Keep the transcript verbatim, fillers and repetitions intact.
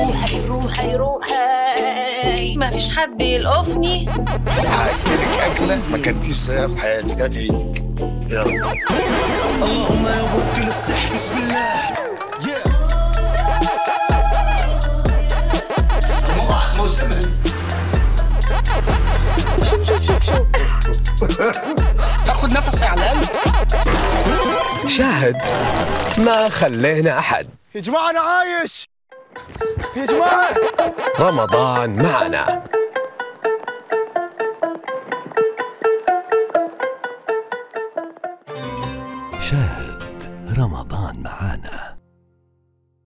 روحي روحي روحي ما فيش حد يلقفني. هاكلك اكله ما كلتيش زيها في حياتك، هات ايدك يلا. اللهم يا مبدل السحر بسم الله. تاخد نفس يا علام. شاهد ما خلينا أحد. يا جماعة أنا عايش يا جماعة. رمضان معنا. شاهد رمضان معنا.